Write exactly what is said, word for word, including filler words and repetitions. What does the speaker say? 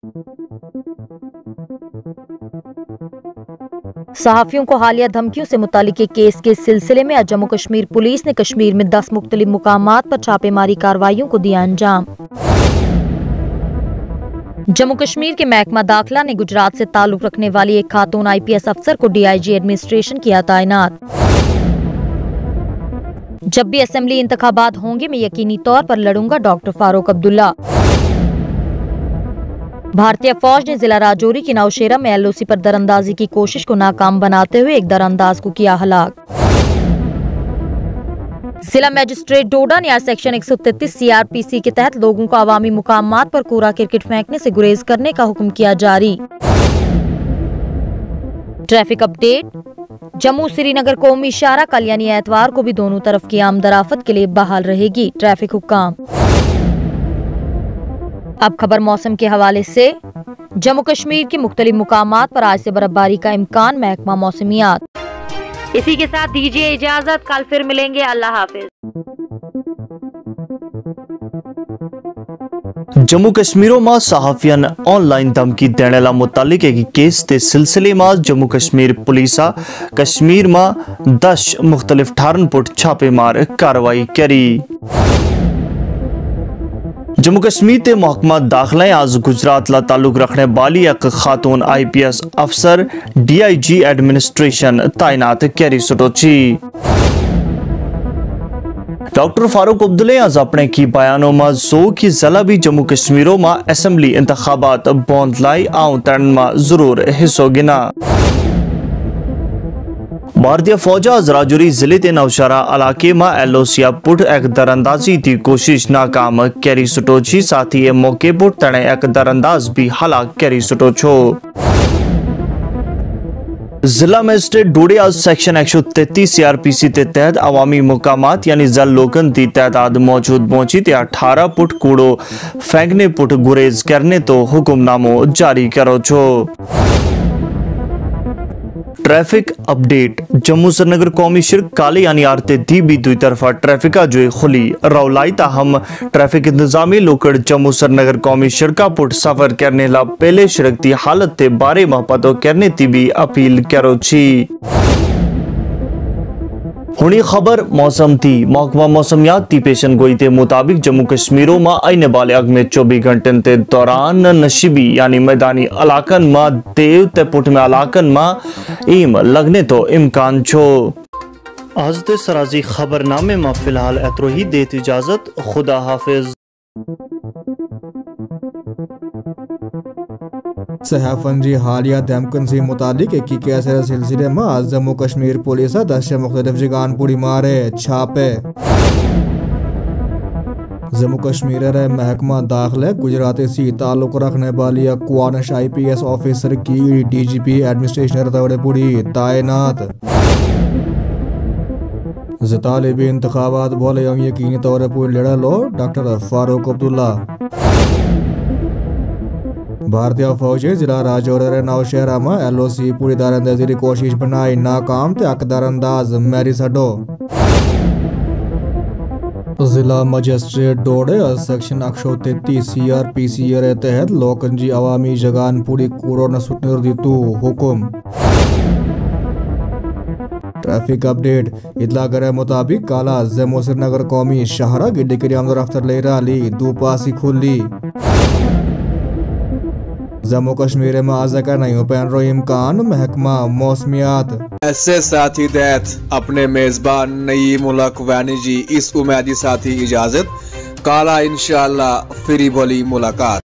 सहाफियों को हालिया धमकियों से मुतालिक केस के सिलसिले में आज जम्मू कश्मीर पुलिस ने कश्मीर में दस मुख्तलिफ मुकामात पर छापेमारी कार्रवाइयों को दिया अंजाम। जम्मू कश्मीर के महकमा दाखिला ने गुजरात से ताल्लुक रखने वाली एक खातून आई पी एस अफसर को डी आई जी एडमिनिस्ट्रेशन किया तैनात। जब भी असेंबली इंतखाबात होंगे मैं यकीनी तौर पर लड़ूंगा, डॉक्टर फारूक अब्दुल्ला। भारतीय फौज ने जिला राजौरी की नौशेरा में एल ओ सी पर दरअंदाजी की कोशिश को नाकाम बनाते हुए एक दरअंदाज को किया हलाक। जिला मजिस्ट्रेट डोडा ने आज सेक्शन एक सौ तैंतीस सी आर पी सी के तहत लोगों को अवामी मुकामात पर कूड़ा क्रिकेट फेंकने से गुरेज करने का हुक्म किया जारी। Traffic update. जम्मू श्रीनगर कौमी इशारा कल यानी एतवार को भी दोनों तरफ की आमदराफत के लिए बहाल रहेगी, ट्रैफिक हुक्म। अब खबर मौसम के हवाले से। जम्मू कश्मीर के मुख्तलिफ मुकामात पर आज से बर्फबारी का इम्कान, महकमा मौसमियात। इसी के साथ दीजिए इजाजत, कल फिर मिलेंगे, अल्लाह हाफिज। जम्मू कश्मीरों में सहाफियन ऑनलाइन धमकी देने ला मुतालिक एक केस के सिलसिले में जम्मू कश्मीर पुलिस कश्मीर में दस मुख्तलिफ ठारन पुट छापेमार कार्रवाई करी। जम्मू कश्मीर के महकमा दाखिला आज गुजरात ला ताल्लुक रखने वाली एक खातून आई पी एस अफसर डी आई जी एडमिनिस्ट्रेशन तैनात करी सुटोची। डॉक्टर फारूक अब्दुल्ला आज अपने की बयानों में जो कि जिला भी जम्मू कश्मीरों में असेंबली इंतखाबात बौंद लाई आऊं तन में जरूर हिस्सों गिना। भारतीय फौज आज राजौरी जिले के नौशेरा इलाके में एल ओ सी पुट एक दरअंदाजी की कोशिश नाकाम करी सुटोची, साथ ही मौके पर तने एक दरअंदाज भी हलाक करी सुटोचो। जिला मजिस्ट्रेट डोडे आज सेक्शन एक सौ तैंतीस सी आर पी सी के तहत अवामी मुकामात यानी जल लोकन की तादाद मौजूद पहुंची ते अठारह फुट कूड़ो फेंकने पुट गुरेज करने तो हुक्मनामो जारी करो छो। Traffic update. जम्मू श्रीनगर कौमी सड़क काले यानी आरते दी भी दुई तरफा ट्रैफिक जो खुली रौलाई ताहम ट्रैफिक इंतजामी लोकड़ जम्मू श्रीनगर कौमी सड़क पुट सफर करने ला पहले सड़क की हालत के बारे में पतो करने की भी अपील करो छी। हुनी खबर मौसम थी। महकमा मौसमियात की पेशन गोई के मुताबिक जम्मू कश्मीरों में आने वाले अगले चौबीस घंटे के दौरान नशीबी यानी मैदानी इलाकन में देव ते पुट में इलाकन में ईम लगने तो इम्कान छो। आज दे सराजी खबरनामे में फिलहाल एतरो ही देत इजाजत, खुदा हाफिज। सहाफंजी हालिया धमकन से मुतालिक एक कैसे सिलसिले में जम्मू कश्मीर पुलिस दस मुख्तलिफ जगानपुरी मारे छापे। जम्मू कश्मीर महकमा दाखिला गुजरात से ताल्लुक रखने वाली क्वानश आई पी एस ऑफिसर की डी जी पी एडमिनिस्ट्रेशन तवड़ेपुरी तैनात। तालिबी इंतखाबात बोले यकीनी तौर पर लड़ा लो, डॉक्टर फारूक अब्दुल्ला। भारतीय फौज जिला राजौरी नौशेरा में एल ओ सी पूरी दरअंदाजी की कोशिश बनाई नाकाम ते अकदरअंदाज मैरी सडो। जिला मजिस्ट्रेट डोडे सेक्शन एक सौ तैंतीस सी आर पी सी के तहत लोकन जी अवामी जगान पूरी कूड़ो न सुटने दितु हुकुम। Traffic update. इतला करे मुताबिक काला जम्मू श्रीनगर कौमी शहरा की डिग्री आमद रफ्तार ले रही दो पासी खुली। जम्मू कश्मीर में आज का नहीं पैन रो इम्कान, महकमा मौसमियात। ऐसे साथी दैत अपने मेजबान नई मुल्क वानी जी इस उम्मीदी साथी इजाजत, काला इंशाअल्लाह फिरी बोली मुलाकात।